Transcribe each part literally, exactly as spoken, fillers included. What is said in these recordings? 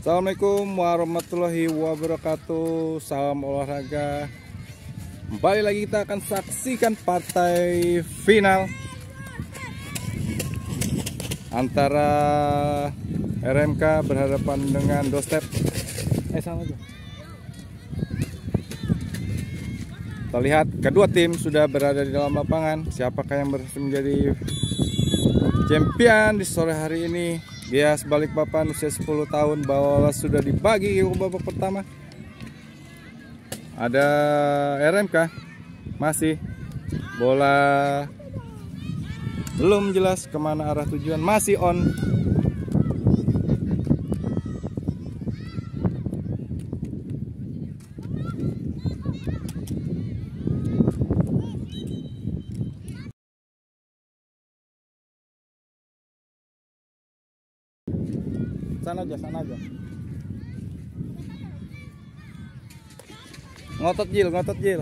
Assalamualaikum warahmatullahi wabarakatuh. Salam olahraga. Kembali lagi kita akan saksikan partai final antara R M K berhadapan dengan Dostep. Eh sama aja. Kita lihat kedua tim sudah berada di dalam lapangan. Siapakah yang berhasil menjadi champion di sore hari ini? Dia sebalik papan usia sepuluh tahun, bola sudah dibagi ke babak pertama. Ada R M K, masih bola belum jelas kemana arah tujuan, masih on. Sana aja, sana aja. Ngotot Jil, ngotot Jil.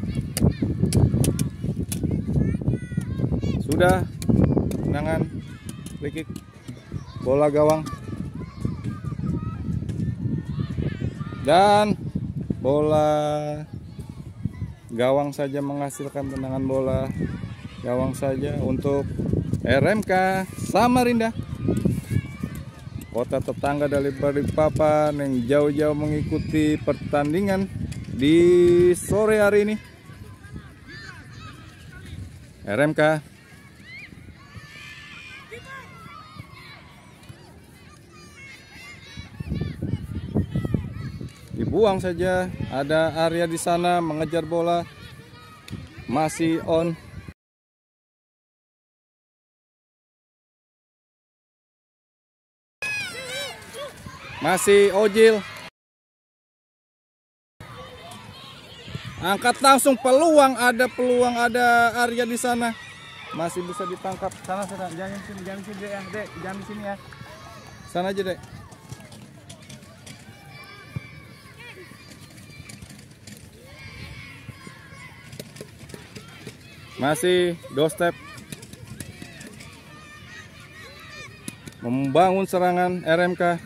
Sudah tendangan free kick bola gawang. Dan bola gawang saja menghasilkan tendangan bola gawang saja untuk R M K Samarinda. Kota tetangga dari Balikpapan yang jauh-jauh mengikuti pertandingan di sore hari ini. R M K dibuang saja. Ada Arya di sana mengejar bola, masih on. Masih Ojil. Angkat langsung, peluang, ada peluang, ada Arya di sana. Masih bisa ditangkap. Sana sana, jangan di sini, jangan di sini ya, Dek, jangan di sini ya. Sana aja, Dek. Masih Dostep membangun serangan R M K.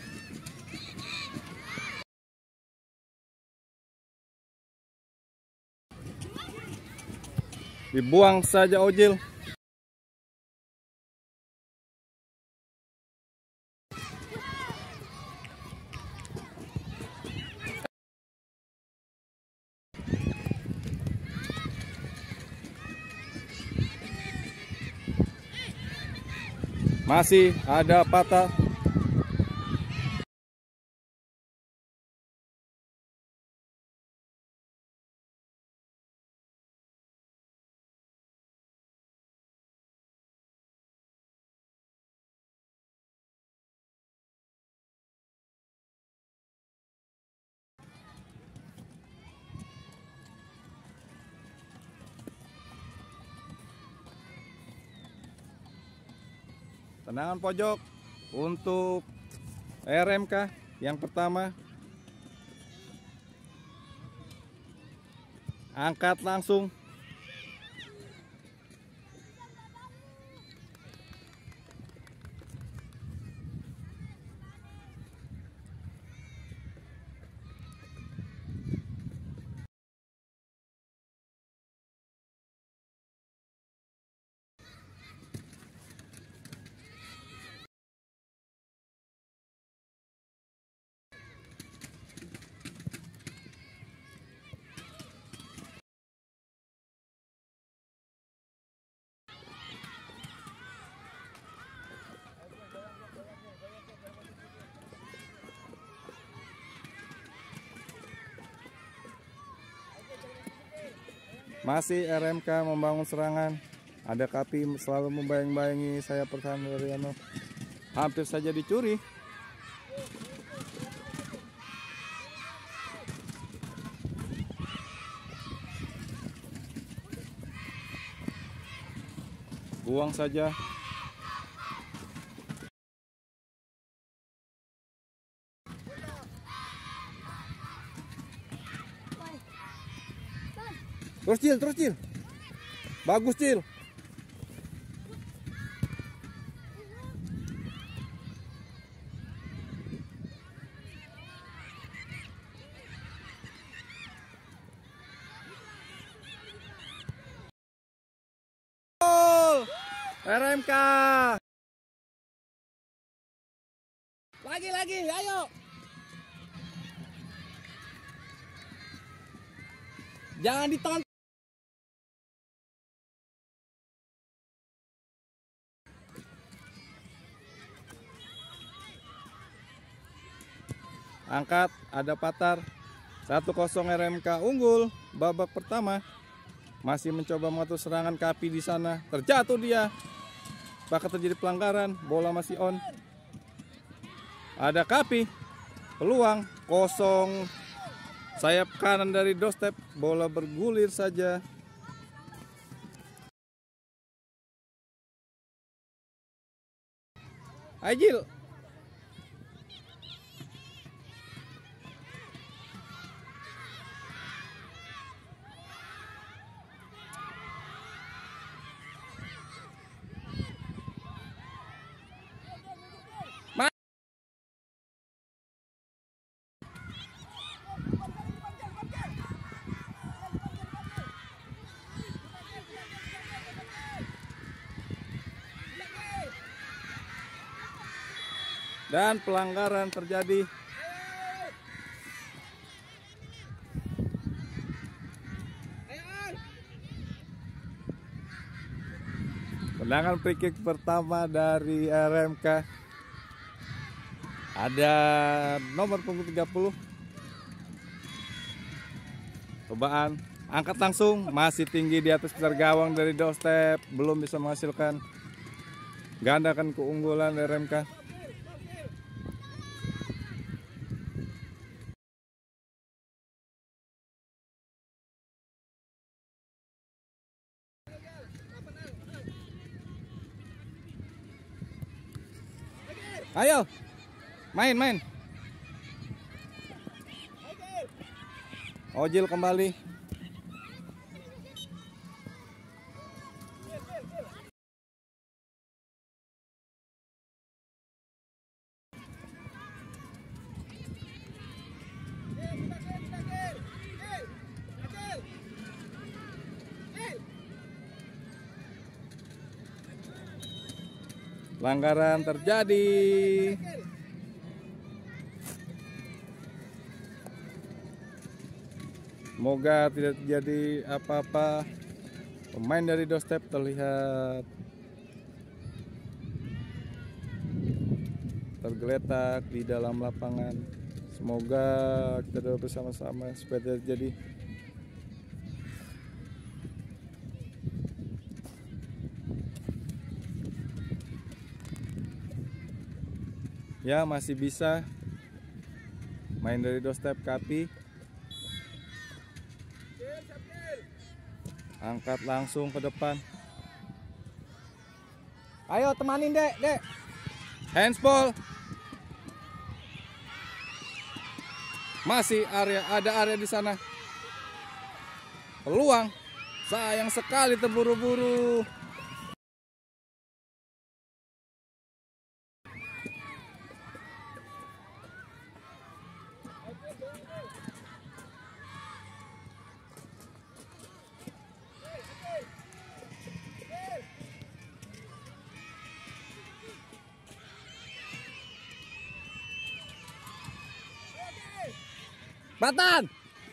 Dibuang saja Ojil. Masih ada patah. Tendangan pojok untuk R M K yang pertama. Angkat langsung. Masih R M K membangun serangan. Ada Kapi selalu membayang-bayangi saya pertahanan dari Ano. Hampir saja dicuri. Buang saja. Terus Cil, terus Cil. Bagus Cil. R M K. Lagi lagi, ayo. Jangan ditonton. Angkat, ada patar. satu kosong R M K unggul babak pertama. Masih mencoba mengatur serangan Kapi di sana. Terjatuh dia. Bahkan terjadi pelanggaran. Bola masih on. Ada Kapi. Peluang kosong. Sayap kanan dari doorstep. Bola bergulir saja. Aijil. Dan pelanggaran terjadi. Tendangan free kick pertama dari R M K. Ada nomor punggung tiga puluh. Cobaan, angkat langsung, masih tinggi di atas besar gawang dari doorstep, belum bisa menghasilkan. Gandakan keunggulan R M K. Ayo, main, main. Ojil kembali. Pelanggaran terjadi. Semoga tidak terjadi apa-apa. Pemain dari doorstep terlihat tergeletak di dalam lapangan. Semoga kita doa bersama-sama supaya tidak terjadi. Ya, masih bisa. Main dari doorstep Kapi. Angkat langsung ke depan. Ayo temanin, Dek, Dek. Handsball. Masih area, ada area di sana. Peluang. Sayang sekali terburu-buru. Batan.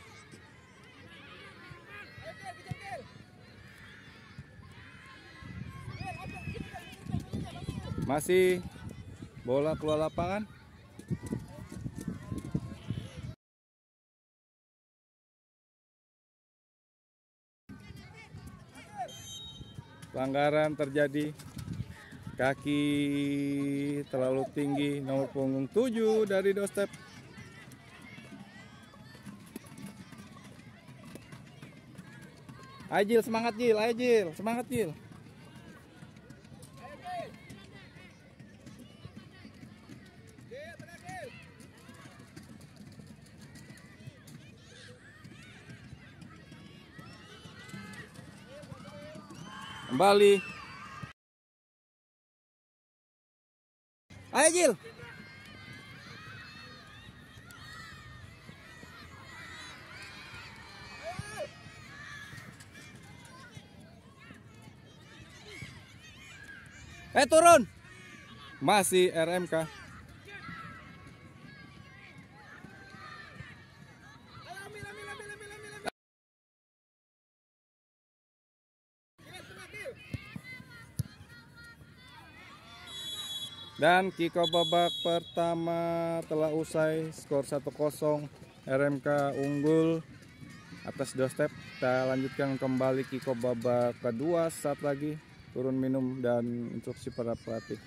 Masih bola keluar lapangan. Pelanggaran terjadi. Kaki terlalu tinggi, nomor punggung tujuh dari doorstep. Aijil, semangat Jil, Aijil, semangat Jil. Kembali. Aijil. Eh turun. Masih R M K. Dan Kiko babak pertama telah usai, skor satu kosong, R M K unggul atas doorstep. Kita lanjutkan kembali Kiko babak kedua, saat lagi turun minum dan instruksi para pelatih.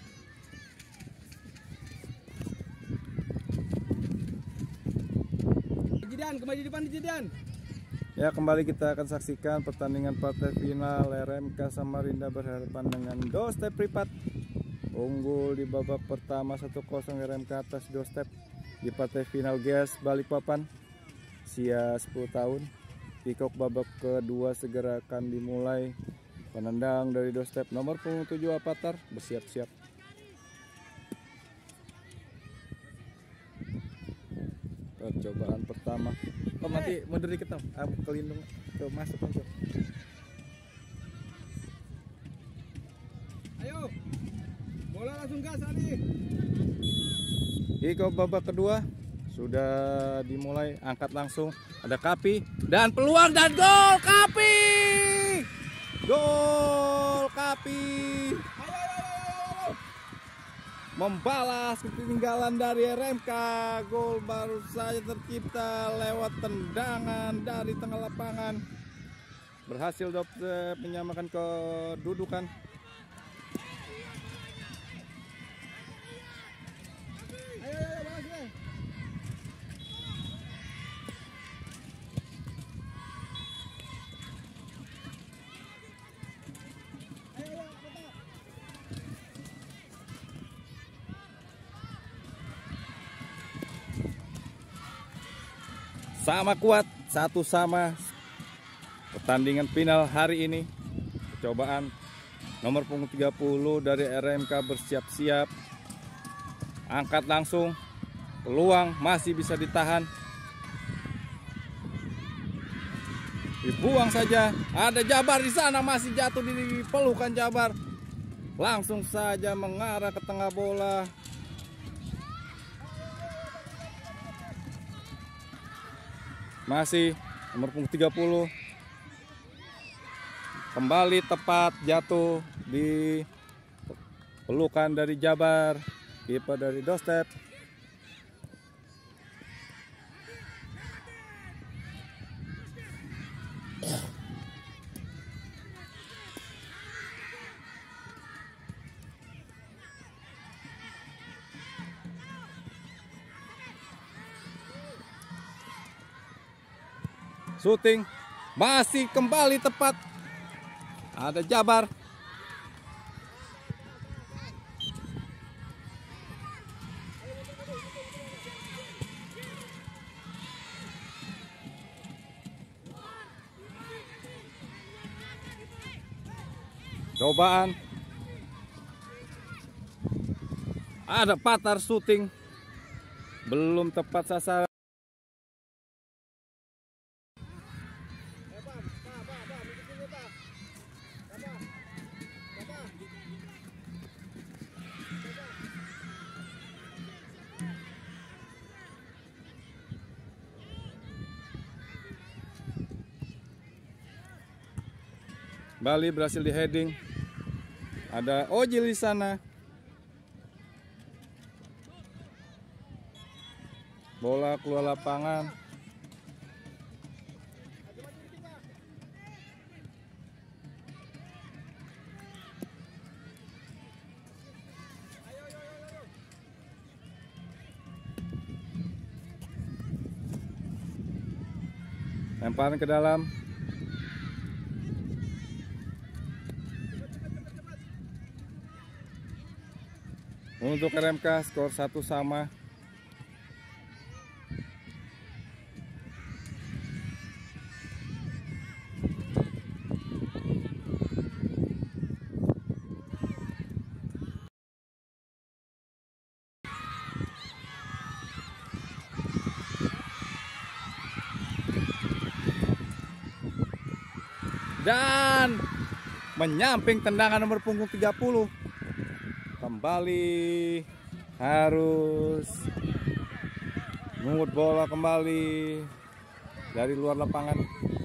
Jidan, kembali di depan Jidan. Ya, kembali kita akan saksikan pertandingan partai final R M K Samarinda berhadapan dengan Doorstep Pripat. Unggul di babak pertama satu kosong R M K atas doorstep. Di partai final G S Balikpapan usia sepuluh tahun. Kickoff babak kedua segera akan dimulai. Penendang dari doorstep nomor punggung tujuh Avatar bersiap-siap. Percobaan pertama. Oh, nanti mundur dikit dong. Aku kelindung. Tuh, masuk masuk. Ayo. Bola langsung gas Ali. Kickoff babak kedua sudah dimulai, angkat langsung, ada Kapi dan peluang dan gol Kapi. Gol Kapi. Membalas ketinggalan dari R M K. Gol baru saja tercipta lewat tendangan dari tengah lapangan. Berhasil Doorstep menyamakan kedudukan. Sama kuat, satu sama. Pertandingan final hari ini. Percobaan nomor punggung tiga puluh dari R M K bersiap-siap. Angkat langsung. Peluang masih bisa ditahan. Dibuang saja. Ada Jabar di sana, masih jatuh di pelukan Jabar. Langsung saja mengarah ke tengah bola. Masih nomor punggung tiga puluh. Kembali tepat jatuh di pelukan dari Jabar, kiper dari Doorstep. Shooting masih kembali tepat. Ada Jabar. Cobaan. Ada Patar shooting. Belum tepat sasaran. Bali berhasil di heading. Ada Ojil di sana. Bola keluar lapangan. Lemparan ke dalam. Untuk R M K skor satu sama. Dan menyamping tendangan nomor punggung tiga puluh. kembali harus mengut bola kembali dari luar lapangan.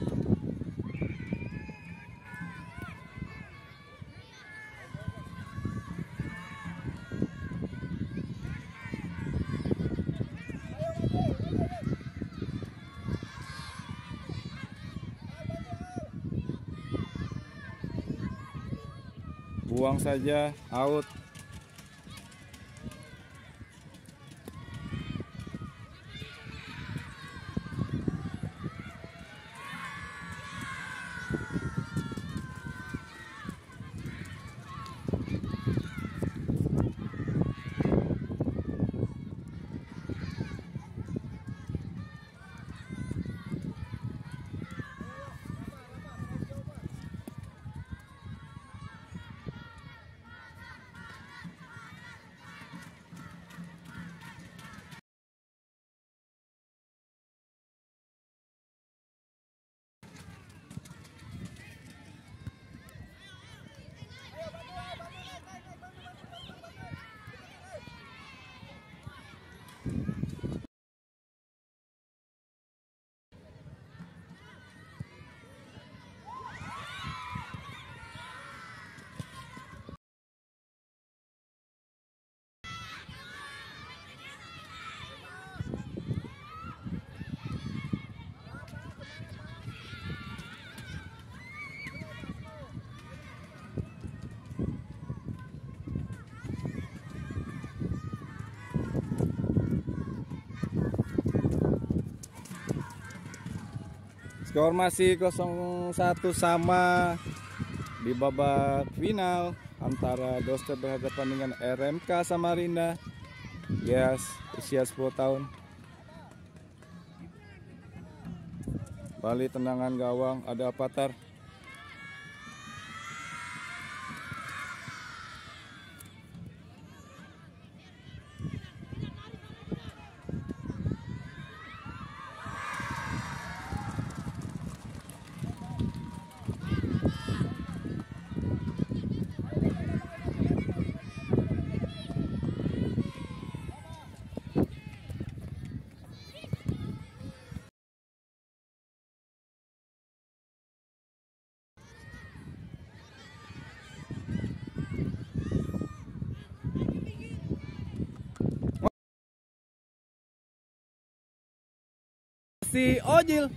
Buang saja, out. Skor masih nol satu sama di babak final antara Doorstep berhadapan dengan R M K Samarinda. Yes, usia sepuluh tahun. Bali tendangan gawang, ada Avatar. Si Ojil.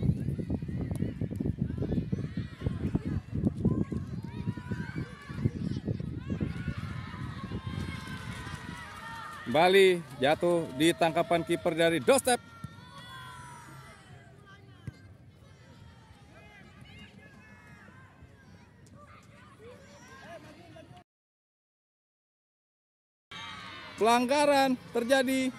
Bali jatuh di tangkapan kiper dari Doorstep. Pelanggaran terjadi.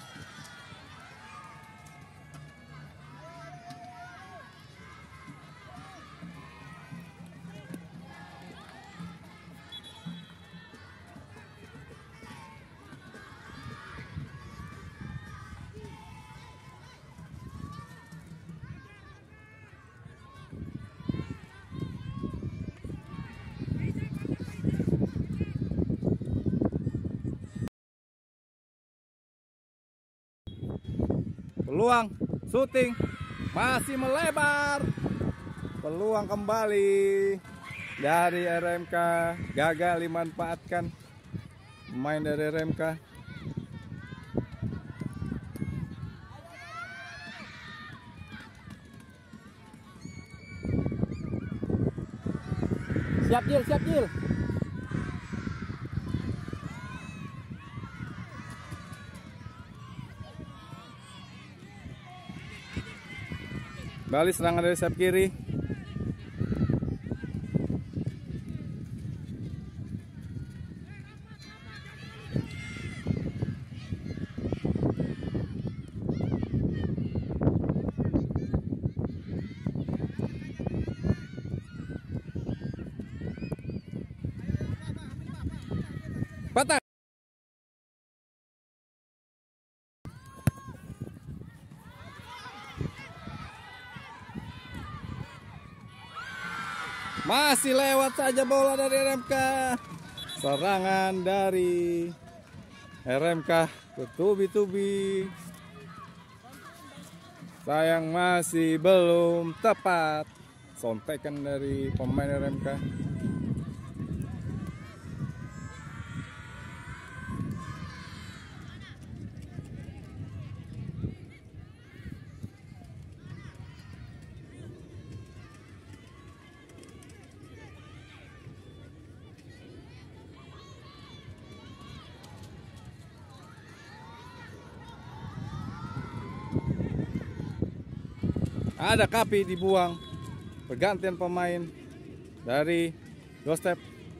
Peluang syuting masih melebar. Peluang kembali dari R M K, gagal dimanfaatkan pemain dari R M K. Siap Jil, siap Jil. Bali serangan dari sayap kiri. Patah. Masih lewat saja bola dari R M K. Serangan dari R M K bertubi-tubi. Sayang masih belum tepat. Sontekan dari pemain R M K. Ada Kapi dibuang, pergantian pemain dari doorstep.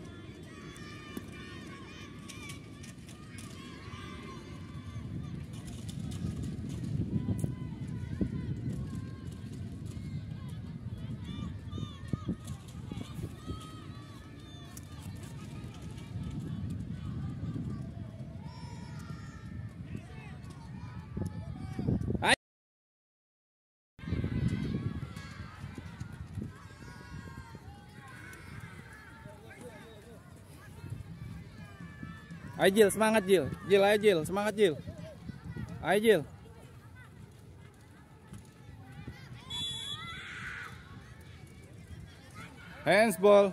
Ayo Jil, semangat Jil. Jil, ayo Jil, semangat Jil. Ayo Jil. Handsball.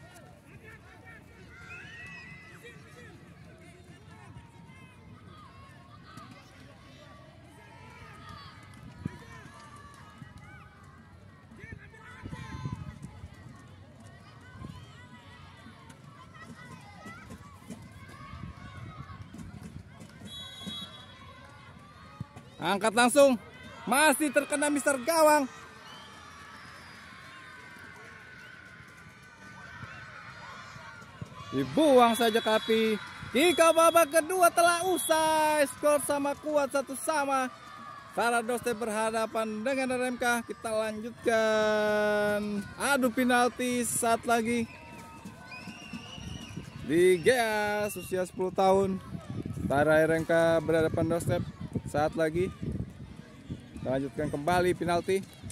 Angkat langsung. Masih terkena Mister Gawang. Dibuang saja Kapi. Jika babak kedua telah usai, skor sama kuat satu sama. Para doorstep berhadapan dengan R M K. Kita lanjutkan. Adu penalti saat lagi. Di Geas usia sepuluh tahun. Para R M K berhadapan doorstep. Saat lagi kita lanjutkan kembali penalti.